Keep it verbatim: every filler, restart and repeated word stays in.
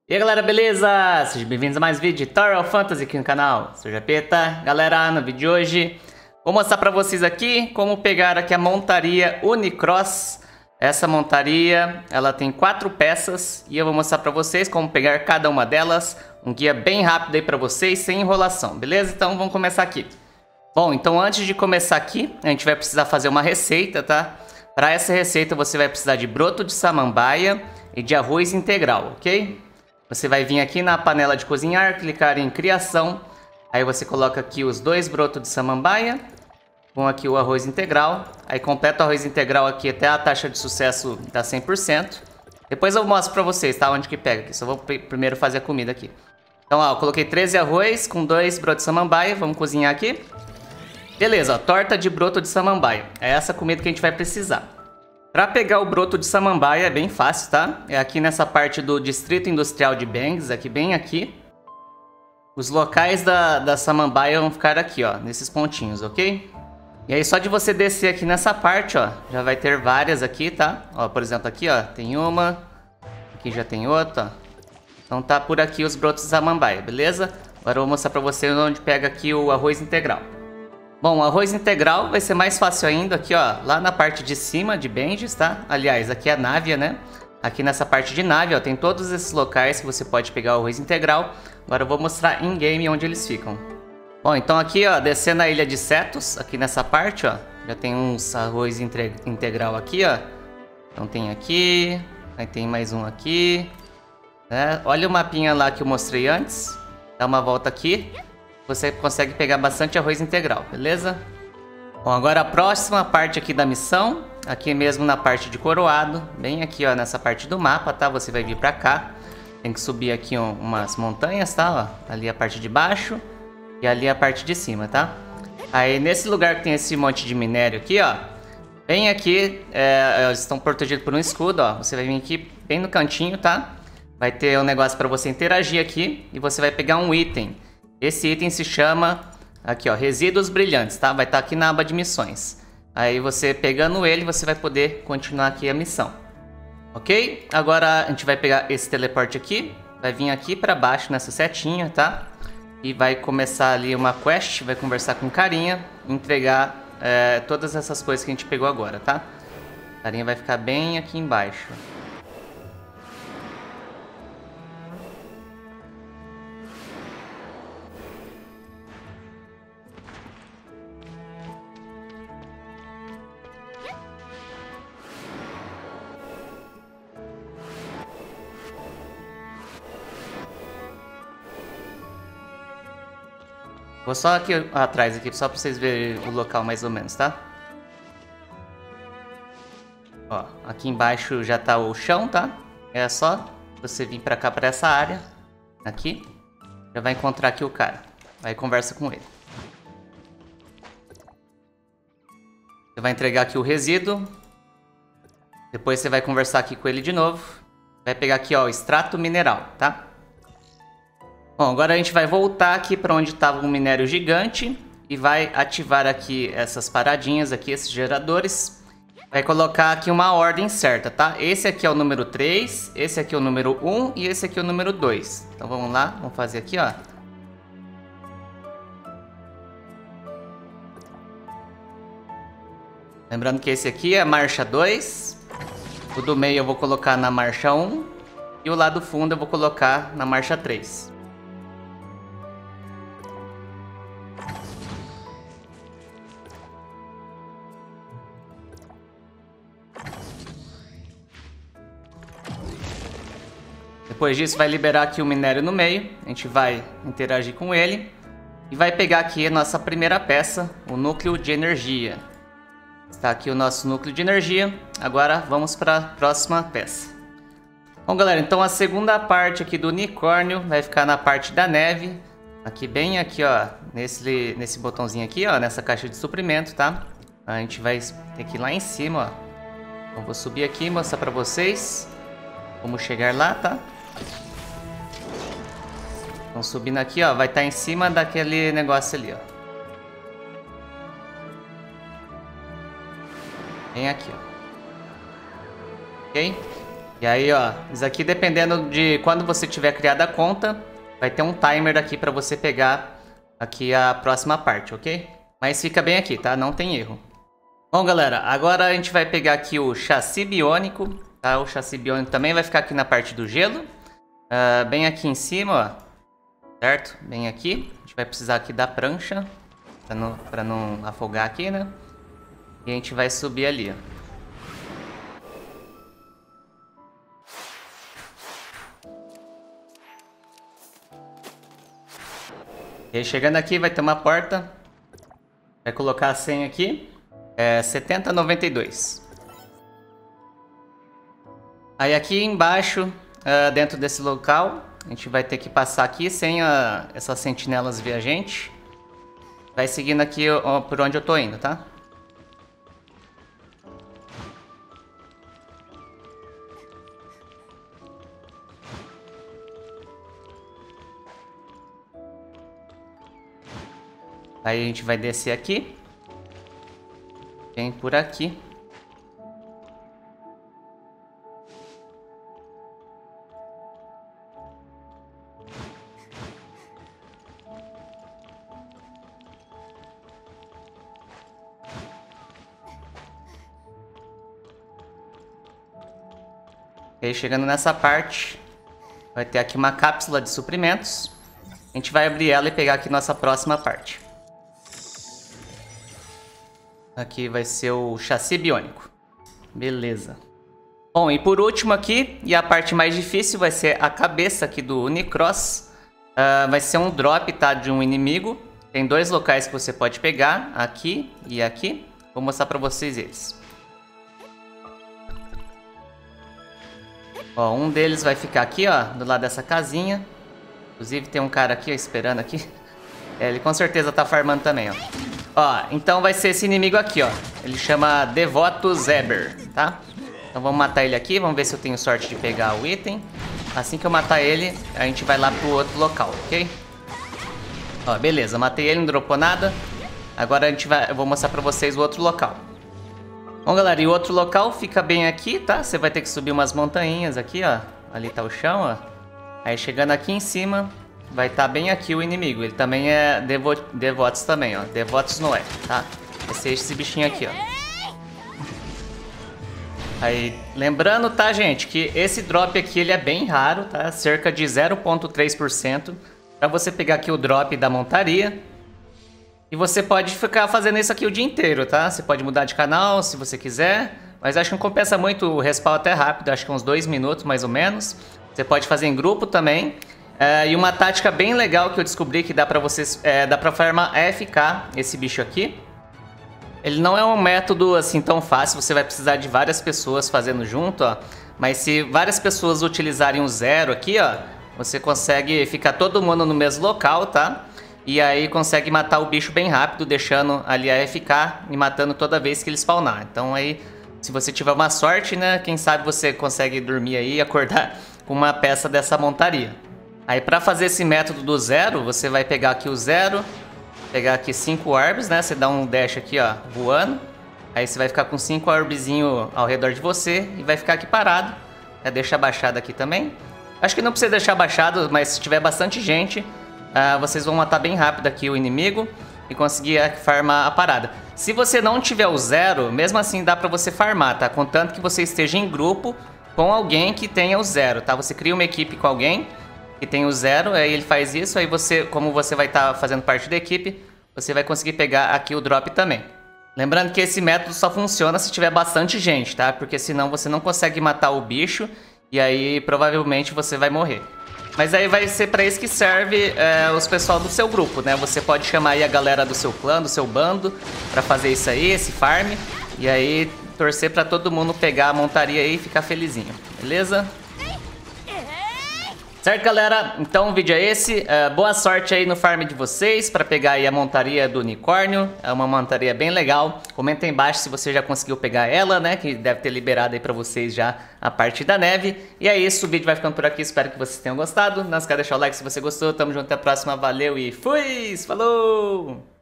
E aí galera, beleza? Sejam bem-vindos a mais um vídeo de Tower of Fantasy aqui no canal. Sou o Japeta. Galera, no vídeo de hoje vou mostrar pra vocês aqui como pegar aqui a montaria Unicross. Essa montaria, ela tem quatro peças e eu vou mostrar pra vocês como pegar cada uma delas. Um guia bem rápido aí pra vocês, sem enrolação, beleza? Então vamos começar aqui. Bom, então antes de começar aqui, a gente vai precisar fazer uma receita, tá? Para essa receita você vai precisar de broto de samambaia e de arroz integral, ok? Você vai vir aqui na panela de cozinhar, clicar em criação, aí você coloca aqui os dois brotos de samambaia, com aqui o arroz integral, aí completa o arroz integral aqui até a taxa de sucesso dar cem por cento. Depois eu mostro pra vocês, tá? Onde que pega aqui, só vou primeiro fazer a comida aqui. Então, ó, eu coloquei treze arroz com dois brotos de samambaia, vamos cozinhar aqui. Beleza, ó, torta de broto de samambaia, é essa comida que a gente vai precisar. Para pegar o broto de samambaia é bem fácil, tá? É aqui nessa parte do Distrito Industrial de Bangs, aqui bem aqui. Os locais da, da samambaia vão ficar aqui, ó, nesses pontinhos, ok? E aí só de você descer aqui nessa parte, ó, já vai ter várias aqui, tá? Ó, por exemplo, aqui, ó, tem uma, aqui já tem outra, ó. Então tá por aqui os brotos de samambaia, beleza? Agora eu vou mostrar pra vocês onde pega aqui o arroz integral. Bom, o arroz integral vai ser mais fácil ainda aqui, ó, lá na parte de cima de Bangs, tá? Aliás, aqui é a Návia, né? Aqui nessa parte de Návia, ó, tem todos esses locais que você pode pegar o arroz integral. Agora eu vou mostrar em game onde eles ficam. Bom, então aqui, ó, descendo a Ilha de Cetos, aqui nessa parte, ó, já tem uns arroz integral aqui, ó. Então tem aqui, aí tem mais um aqui, né? Olha o mapinha lá que eu mostrei antes. Dá uma volta aqui. Você consegue pegar bastante arroz integral, beleza? Bom, agora a próxima parte aqui da missão, aqui mesmo na parte de Coroado, bem aqui, ó, nessa parte do mapa, tá? Você vai vir pra cá, tem que subir aqui um, umas montanhas, tá? Ó, ali a parte de baixo e ali a parte de cima, tá? Aí nesse lugar que tem esse monte de minério aqui, ó, bem aqui, é, eles estão protegidos por um escudo, ó. Você vai vir aqui bem no cantinho, tá? Vai ter um negócio pra você interagir aqui e você vai pegar um item. Esse item se chama, aqui ó, resíduos brilhantes, tá? Vai estar aqui na aba de missões. Aí você pegando ele, você vai poder continuar aqui a missão. Ok? Agora a gente vai pegar esse teleporte aqui, vai vir aqui pra baixo nessa setinha, tá? E vai começar ali uma quest, vai conversar com o carinha, entregar é, todas essas coisas que a gente pegou agora, tá? O carinha vai ficar bem aqui embaixo. Vou só aqui atrás, aqui, só pra vocês verem o local mais ou menos, tá? Ó, aqui embaixo já tá o chão, tá? É só você vir pra cá, pra essa área. Aqui. Já vai encontrar aqui o cara. Aí conversa com ele. Você vai entregar aqui o resíduo. Depois você vai conversar aqui com ele de novo. Vai pegar aqui, ó, o extrato mineral, tá? Bom, agora a gente vai voltar aqui para onde estava um minério gigante e vai ativar aqui essas paradinhas aqui, esses geradores. Vai colocar aqui uma ordem certa, tá? Esse aqui é o número três, esse aqui é o número um e esse aqui é o número dois. Então vamos lá, vamos fazer aqui, ó. Lembrando que esse aqui é a marcha dois, o do meio eu vou colocar na marcha um e o lá do fundo eu vou colocar na marcha três. Depois disso vai liberar aqui o minério no meio, a gente vai interagir com ele e vai pegar aqui a nossa primeira peça, o núcleo de energia. Está aqui o nosso núcleo de energia, agora vamos para a próxima peça. Bom galera, então a segunda parte aqui do unicórnio vai ficar na parte da neve, aqui bem aqui ó, nesse, nesse botãozinho aqui ó, nessa caixa de suprimento, tá? A gente vai ter que ir lá em cima ó, então vou subir aqui e mostrar para vocês como chegar lá, tá? Então subindo aqui, ó, vai estar em cima daquele negócio ali, ó. Bem aqui, ó. Ok? E aí, ó, isso aqui dependendo de quando você tiver criado a conta, vai ter um timer aqui pra você pegar aqui a próxima parte, ok? Mas fica bem aqui, tá? Não tem erro. Bom, galera, agora a gente vai pegar aqui o chassi biônico, tá? O chassi biônico também vai ficar aqui na parte do gelo. Uh, bem aqui em cima, ó. Certo? Bem aqui. A gente vai precisar aqui da prancha, pra não, pra não afogar aqui, né? E a gente vai subir ali, ó. E aí, chegando aqui, vai ter uma porta. Vai colocar a senha aqui. É setenta noventa e dois. Aí aqui embaixo, uh, dentro desse local, a gente vai ter que passar aqui sem a, essas sentinelas ver a gente. Vai seguindo aqui ó, por onde eu tô indo, tá? Aí a gente vai descer aqui. Vem por aqui. E aí, chegando nessa parte, vai ter aqui uma cápsula de suprimentos. A gente vai abrir ela e pegar aqui nossa próxima parte. Aqui vai ser o chassi biônico. Beleza. Bom, e por último aqui, e a parte mais difícil, vai ser a cabeça aqui do Unicross. Uh, vai ser um drop, tá, de um inimigo. Tem dois locais que você pode pegar, aqui e aqui. Vou mostrar pra vocês eles. Ó, um deles vai ficar aqui, ó, do lado dessa casinha. Inclusive tem um cara aqui, ó, esperando aqui. É, ele com certeza tá farmando também, ó. Ó, então vai ser esse inimigo aqui, ó. Ele chama Devoto Zeber, tá? Então vamos matar ele aqui, vamos ver se eu tenho sorte de pegar o item. Assim que eu matar ele, a gente vai lá pro outro local, ok? Ó, beleza, matei ele, não dropou nada. Agora a gente vai, eu vou mostrar pra vocês o outro local. Bom, galera, e o outro local fica bem aqui, tá? Você vai ter que subir umas montanhas aqui, ó. Ali tá o chão, ó. Aí chegando aqui em cima, vai estar tá bem aqui o inimigo. Ele também é Devo Devotos também, ó. Devotos Noé, tá? Vai ser esse bichinho aqui, ó. Aí, lembrando, tá, gente, que esse drop aqui, ele é bem raro, tá? Cerca de zero vírgula três por cento. Pra você pegar aqui o drop da montaria. E você pode ficar fazendo isso aqui o dia inteiro, tá? Você pode mudar de canal se você quiser. Mas acho que não compensa muito, o respawn até rápido. Acho que uns dois minutos, mais ou menos. Você pode fazer em grupo também. É, e uma tática bem legal que eu descobri que dá pra vocês, é, dá pra farmar A F K esse bicho aqui. Ele não é um método assim tão fácil, você vai precisar de várias pessoas fazendo junto, ó. Mas se várias pessoas utilizarem o zero aqui, ó, você consegue ficar todo mundo no mesmo local, tá? E aí consegue matar o bicho bem rápido, deixando ali a A F K e matando toda vez que ele spawnar. Então aí, se você tiver uma sorte, né, quem sabe você consegue dormir aí e acordar com uma peça dessa montaria. Aí pra fazer esse método do zero, você vai pegar aqui o zero, pegar aqui cinco orbs, né? Você dá um dash aqui, ó, voando. Aí você vai ficar com cinco orbzinhos ao redor de você e vai ficar aqui parado. É deixar baixado aqui também. Acho que não precisa deixar baixado, mas se tiver bastante gente, uh, vocês vão matar bem rápido aqui o inimigo e conseguir farmar a parada. Se você não tiver o zero, mesmo assim dá pra você farmar, tá? Contanto que você esteja em grupo com alguém que tenha o zero, tá? Você cria uma equipe com alguém que tem o zero, aí ele faz isso, aí você, como você vai estar tá fazendo parte da equipe, você vai conseguir pegar aqui o drop também. Lembrando que esse método só funciona se tiver bastante gente, tá? Porque senão você não consegue matar o bicho e aí provavelmente você vai morrer. Mas aí vai ser pra isso que serve é, os pessoal do seu grupo, né? Você pode chamar aí a galera do seu clã, do seu bando, pra fazer isso aí, esse farm. E aí torcer pra todo mundo pegar a montaria aí e ficar felizinho, beleza? Certo, galera? Então o vídeo é esse. Uh, boa sorte aí no farm de vocês para pegar aí a montaria do unicórnio. É uma montaria bem legal. Comenta aí embaixo se você já conseguiu pegar ela, né? Que deve ter liberado aí para vocês já a parte da neve. E é isso, o vídeo vai ficando por aqui. Espero que vocês tenham gostado. Não esqueça de deixar o like se você gostou. Tamo junto, até a próxima. Valeu e fui! Falou!